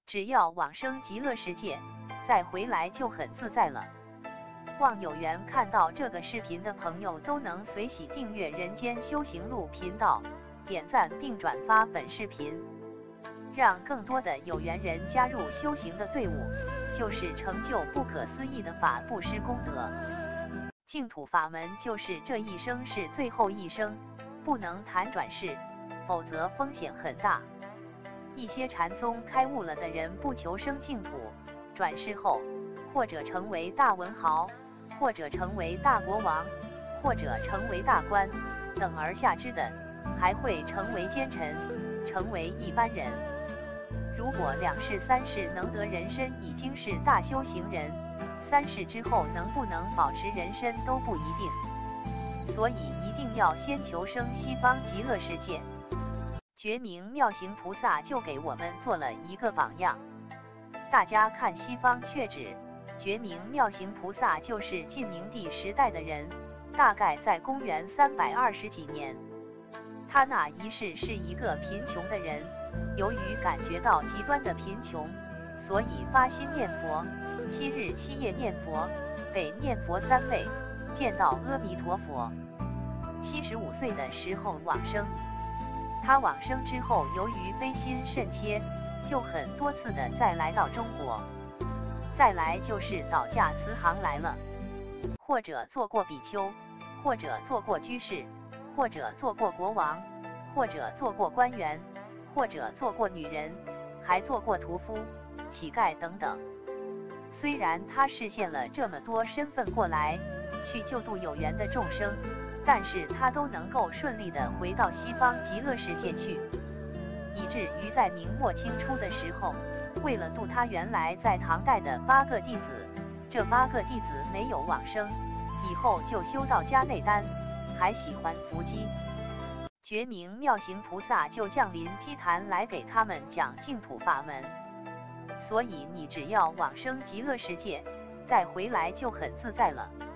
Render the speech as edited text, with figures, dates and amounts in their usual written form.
只要往生极乐世界，再回来就很自在了。望有缘看到这个视频的朋友都能随喜订阅人间修行路频道，点赞并转发本视频，让更多的有缘人加入修行的队伍，就是成就不可思议的法布施功德。净土法门就是这一生是最后一生，不能谈转世，否则风险很大。一些禅宗开悟了的人不求生净土，转世后或者成为大文豪，或者成为大国王，或者成为大官等而下之的，还会成为奸臣，成为一般人。如果2世3世能得人身，已经是大修行人；3世之后能不能保持人身都不一定。所以一定要先求生西方极乐世界。觉明妙行菩萨就给我们做了一个榜样。大家看西方阙指，觉明妙行菩萨就是晋明帝时代的人，大概在公元320几年。他那一世是一个贫穷的人，由于感觉到极端的贫穷，所以发心念佛，7日7夜念佛，得念佛3倍，见到阿弥陀佛。75岁的时候往生。他往生之后，由于悲心甚切，就很多次的再来到中国。再来就是倒驾慈航来了，或者做过比丘，或者做过居士，或者做过国王，或者做过官员，或者做过女人，还做过屠夫、乞丐等等。虽然他实现了这么多身份过来，去救度有缘的众生，但是他都能够顺利的回到西方极乐世界去，以至于在明末清初的时候，为了度他原来在唐代的8个弟子，这8个弟子没有往生，以后就修到迦内丹，还喜欢伏击。觉明妙行菩萨就降临基坛来给他们讲净土法门。所以你只要往生极乐世界，再回来就很自在了。